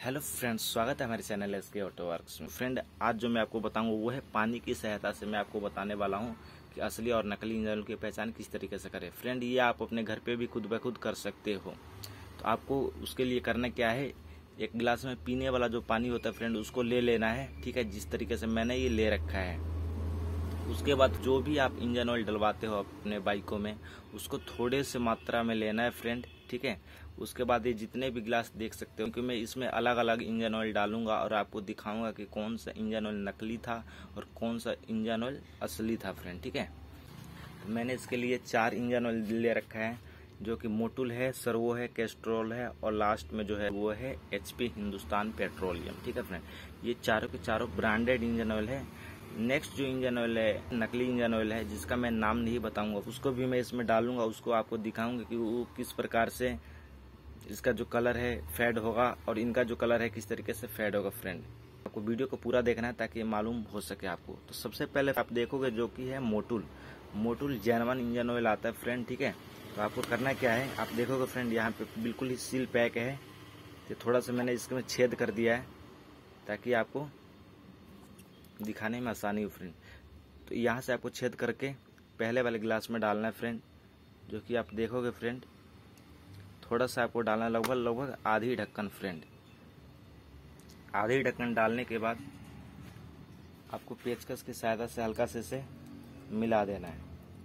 Hello friends, स्वागत है हमारे चैनल एसके ऑटो वर्क्स में। फ्रेंड, आज जो मैं आपको बताऊंगा वो है पानी की सहायता से मैं आपको बताने वाला हूं कि असली और नकली इंजन ऑयल की पहचान किस तरीके से करें। फ्रेंड, ये आप अपने घर पे भी खुद ब खुद कर सकते हो। तो आपको उसके लिए करना क्या है, एक गिलास में पीने वाला जो पानी होता है फ्रेंड, उसको ले लेना है। ठीक है, जिस तरीके से मैंने ये ले रखा है। उसके बाद जो भी आप इंजन ऑयल डलवाते हो अपने बाइकों में, उसको थोड़े से मात्रा में लेना है फ्रेंड। ठीक है, उसके बाद ये जितने भी गिलास देख सकते हो, क्योंकि मैं इसमें अलग अलग इंजन ऑयल डालूंगा और आपको दिखाऊंगा कि कौन सा इंजन ऑयल नकली था और कौन सा इंजन ऑयल असली था फ्रेंड। ठीक है, तो मैंने इसके लिए 4 इंजन ऑयल ले रखा है, जो कि मोटुल है, सर्वो है, कैस्ट्रोल है और लास्ट में जो है वो है HP हिंदुस्तान पेट्रोलियम। ठीक है फ्रेंड, ये चारों के चारों ब्रांडेड इंजन ऑयल है। नेक्स्ट जो इंजन ऑयल है, नकली इंजन ऑयल है, जिसका मैं नाम नहीं बताऊंगा, उसको भी मैं इसमें डालूंगा। उसको आपको दिखाऊंगा कि वो किस प्रकार से इसका जो कलर है फेड होगा और इनका जो कलर है किस तरीके से फेड होगा। फ्रेंड, आपको वीडियो को पूरा देखना है ताकि मालूम हो सके आपको। तो सबसे पहले आप देखोगे जो कि है मोटुल जेनवन इंजन ऑयल आता है फ्रेंड। ठीक है, तो आपको करना क्या है, आप देखोगे फ्रेंड यहाँ पे बिल्कुल ही सील पैक है। तो थोड़ा सा मैंने इसमें छेद कर दिया है ताकि आपको दिखाने में आसानी हो फ्रेंड। तो यहाँ से आपको छेद करके पहले वाले गिलास में डालना है फ्रेंड, जो कि आप देखोगे फ्रेंड। थोड़ा सा आपको डालना है, लगभग आधी ढक्कन फ्रेंड। आधी ढक्कन डालने के बाद आपको पेचकस की सहायता से हल्का से इसे मिला देना है।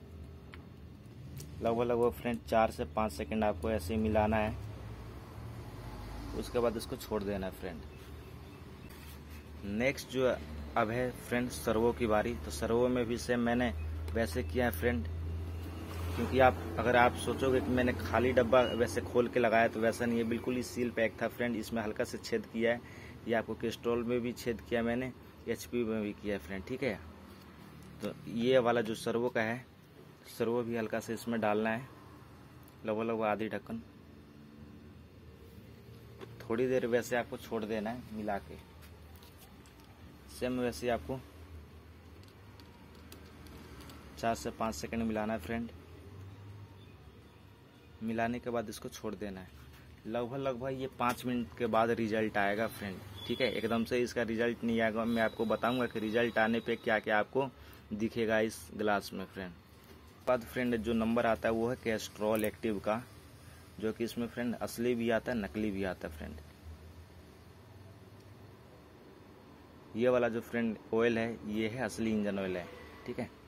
लगभग फ्रेंड 4 से 5 सेकंड आपको ऐसे ही मिलाना है। उसके बाद इसको छोड़ देना है फ्रेंड। नेक्स्ट जो अब है फ्रेंड सर्वो की बारी। तो सर्वो में भी सेम मैंने वैसे किया है फ्रेंड, क्योंकि अगर आप सोचोगे कि मैंने खाली डब्बा वैसे खोल के लगाया, तो वैसा नहीं है, बिल्कुल ही सील पैक था फ्रेंड। इसमें हल्का से छेद किया है, ये आपको कैस्ट्रोल में भी छेद किया मैंने, HP में भी किया है फ्रेंड। ठीक है, तो ये वाला जो सर्वो का है, सर्वो भी हल्का से इसमें डालना है, लगभग आधी ढक्कन। थोड़ी देर वैसे आपको छोड़ देना है मिला के। सेम वैसे आपको 4 से 5 सेकंड मिलाना है फ्रेंड। मिलाने के बाद इसको छोड़ देना है। लगभग ये 5 मिनट के बाद रिजल्ट आएगा फ्रेंड। ठीक है, एकदम से इसका रिजल्ट नहीं आएगा। मैं आपको बताऊंगा कि रिजल्ट आने पे क्या क्या आपको दिखेगा इस ग्लास में फ्रेंड। बाद फ्रेंड जो नंबर आता है वो है कैस्ट्रॉल एक्टिव का, जो कि इसमें फ्रेंड असली भी आता है, नकली भी आता है फ्रेंड। ये वाला जो फ्रेंड ऑयल है, ये है असली इंजन ऑयल है। ठीक है,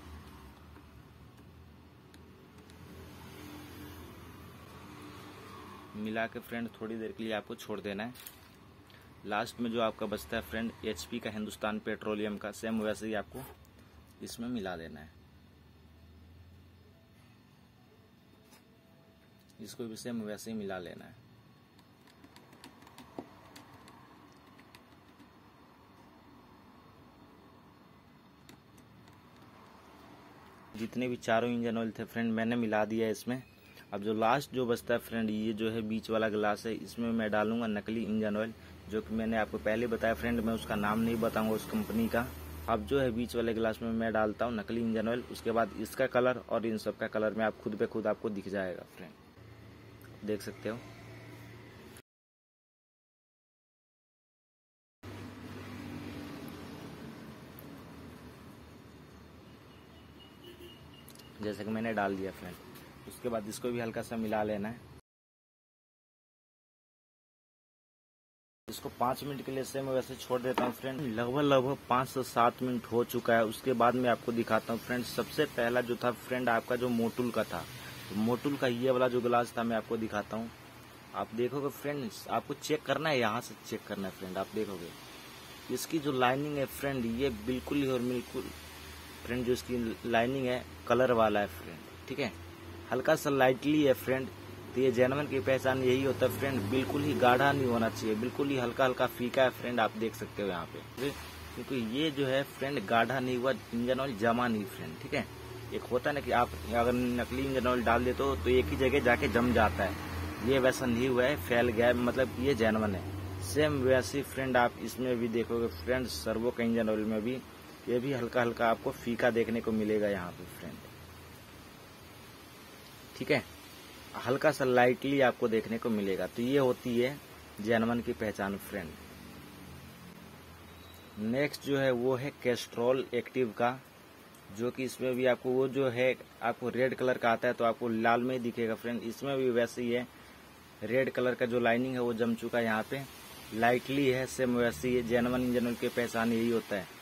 मिला के फ्रेंड थोड़ी देर के लिए आपको छोड़ देना है। लास्ट में जो आपका बचता है फ्रेंड HP का हिंदुस्तान पेट्रोलियम का, सेम वैसे ही आपको इसमें मिला देना है। इसको भी सेम वैसे ही मिला लेना है। जितने भी चारों इंजन ऑयल थे फ्रेंड मैंने मिला दिया है इसमें। अब जो लास्ट जो बचता है फ्रेंड, ये जो है बीच वाला गिलास है, इसमें मैं डालूंगा नकली इंजन ऑयल, जो कि मैंने आपको पहले बताया फ्रेंड। मैं उसका नाम नहीं बताऊंगा उस कंपनी का। अब जो है बीच वाले गिलास में मैं डालता हूँ नकली इंजन ऑयल। उसके बाद इसका कलर और इन सब का कलर में आप खुद पे खुद आपको दिख जाएगा फ्रेंड, देख सकते हो। जैसे कि मैंने डाल दिया फ्रेंड। उसके बाद इसको भी हल्का सा मिला लेना है। इसको 5 मिनट के लिए से मैं वैसे छोड़ देता हूँ फ्रेंड। लगभग 5 से 7 मिनट हो चुका है। उसके बाद मैं आपको दिखाता हूँ फ्रेंड। सबसे पहला जो था फ्रेंड आपका जो मोटुल का था, तो मोटुल का ये वाला जो गिलास था मैं आपको दिखाता हूँ। आप देखोगे फ्रेंड, आपको चेक करना है, यहाँ से चेक करना है फ्रेंड। आप देखोगे इसकी जो लाइनिंग है फ्रेंड, ये बिल्कुल ही और बिल्कुल फ्रेंड जो इसकी लाइनिंग है कलर वाला है फ्रेंड। ठीक है, हल्का सा लाइटली है फ्रेंड। तो ये जेनवन की पहचान यही होता है फ्रेंड, बिल्कुल ही गाढ़ा नहीं होना चाहिए, बिल्कुल ही हल्का हल्का फीका है फ्रेंड। आप देख सकते हो यहाँ पे, क्योंकि ये जो है फ्रेंड गाढ़ा नहीं हुआ, इंजन ऑयल जमा नहीं फ्रेंड। ठीक है, एक होता है ना कि आप अगर नकली इंजन ऑयल डाल देते हो तो एक ही जगह जाके जम जाता है, ये वैसा नहीं हुआ है, फैल गया है, मतलब ये जेनवन है। सेम वैसे फ्रेंड आप इसमें भी देखोगे फ्रेंड, सर्वो का इंजन ऑयल में भी ये भी हल्का हल्का आपको फीका देखने को मिलेगा यहाँ पे फ्रेंड। ठीक है, हल्का सा लाइटली आपको देखने को मिलेगा। तो ये होती है जेनवन की पहचान फ्रेंड। नेक्स्ट जो है वो है कैस्ट्रॉल एक्टिव का, जो कि इसमें भी आपको वो जो है आपको रेड कलर का आता है तो आपको लाल में ही दिखेगा फ्रेंड। इसमें भी वैसे ही है, रेड कलर का जो लाइनिंग है वो जम चुका है, यहाँ पे लाइटली है, सेम वैसे ही है। जेनवन इंजन ऑयल की पहचान यही होता है।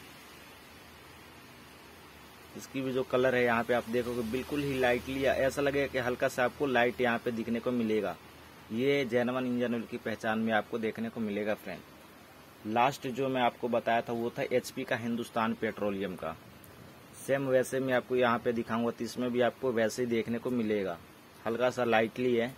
इसकी भी जो कलर है यहाँ पे आप देखोगे बिल्कुल ही लाइटली, ऐसा लगेगा कि हल्का सा आपको लाइट यहाँ पे दिखने को मिलेगा। ये जेनवन इंजन ऑयल की पहचान में आपको देखने को मिलेगा फ्रेंड। लास्ट जो मैं आपको बताया था वो था एचपी का हिंदुस्तान पेट्रोलियम का। सेम वैसे मैं आपको यहाँ पे दिखाऊंगा तो इसमें भी आपको वैसे ही देखने को मिलेगा, हल्का सा लाइटली है।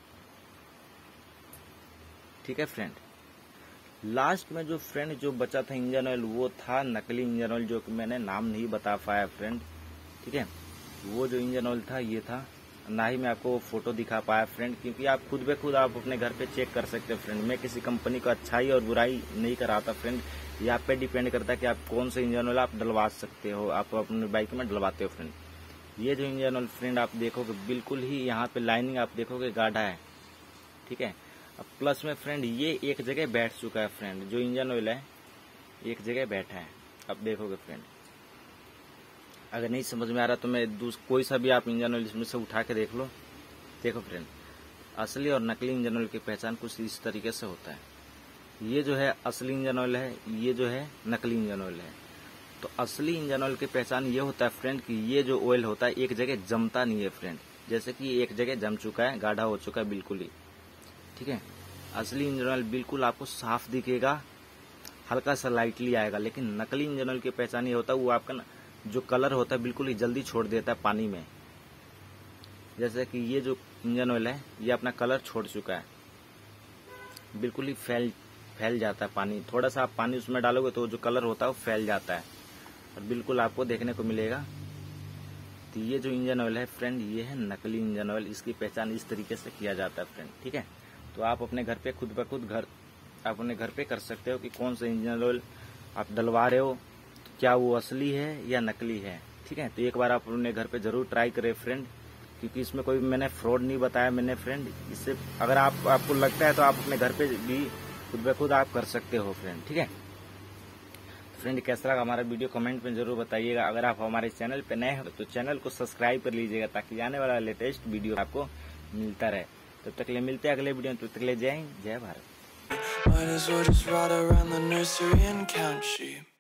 ठीक है फ्रेंड। लास्ट में जो फ्रेंड जो बचा था इंजन ऑयल वो था नकली इंजन ऑयल, जो कि मैंने नाम नहीं बता पाया फ्रेंड। ठीक है, वो जो इंजन ऑयल था ये था, ना ही मैं आपको फोटो दिखा पाया फ्रेंड, क्योंकि आप खुद ब खुद आप अपने घर पे चेक कर सकते हो फ्रेंड। मैं किसी कंपनी को अच्छाई और बुराई नहीं कराता फ्रेंड, ये आप पे डिपेंड करता है कि आप कौन सा इंजन ऑयल आप डलवा सकते हो, आप अपने बाइक में डलवाते हो फ्रेंड। ये जो इंजन ऑयल फ्रेंड आप देखोगे बिल्कुल ही यहाँ पे लाइनिंग आप देखोगे गाढ़ा है। ठीक है, अब प्लस में फ्रेंड ये एक जगह बैठ चुका है फ्रेंड, जो इंजन ऑयल है एक जगह बैठा है, आप देखोगे फ्रेंड। अगर नहीं समझ में आ रहा तो मैं कोई सा भी आप इंजन ऑयल इसमें से उठा के देख लो। देखो फ्रेंड, असली और नकली इंजन ऑयल की पहचान कुछ इस तरीके से होता है। ये जो है असली इंजन ऑयल है, ये जो है नकली इंजन ऑयल है। तो असली इंजन ऑयल की पहचान ये होता है फ्रेंड कि ये जो ऑयल होता है एक जगह जमता नहीं है फ्रेंड, जैसे कि एक जगह जम चुका है, गाढ़ा हो चुका है बिल्कुल ही। ठीक है, असली इंजन ऑयल बिल्कुल आपको साफ दिखेगा, हल्का सा लाइटली आएगा। लेकिन नकली इंजन ऑयल की पहचान ये होता है वो आपका जो कलर होता है बिल्कुल ही जल्दी छोड़ देता है पानी में। जैसे कि ये जो इंजन ऑयल है ये अपना कलर छोड़ चुका है, बिल्कुल ही फैल जाता है पानी। थोड़ा सा आप पानी उसमें डालोगे तो जो कलर होता है वो फैल जाता है और बिल्कुल आपको देखने को मिलेगा। तो ये जो इंजन ऑयल है फ्रेंड ये है नकली इंजन ऑयल, इसकी पहचान इस तरीके से किया जाता है फ्रेंड। ठीक है, तो आप अपने घर पे खुद ब खुद आप अपने घर पे कर सकते हो कि कौन सा इंजन ऑयल आप डलवा रहे हो, क्या वो असली है या नकली है। ठीक है, तो एक बार आप अपने घर पे जरूर ट्राई करें फ्रेंड, क्योंकि इसमें कोई मैंने फ्रॉड नहीं बताया मैंने फ्रेंड। इससे अगर आपको लगता है तो आप अपने घर पे भी खुद ब खुद आप कर सकते हो फ्रेंड। ठीक है फ्रेंड, कैसा लगा हमारा वीडियो कमेंट में जरूर बताइएगा। अगर आप हमारे चैनल पे नए हो तो चैनल को सब्सक्राइब कर लीजिएगा ताकि आने वाला लेटेस्ट वीडियो आपको मिलता रहे। तब तक ले मिलते हैं अगले वीडियो में, तब तक ले जय हिंद जय भारत।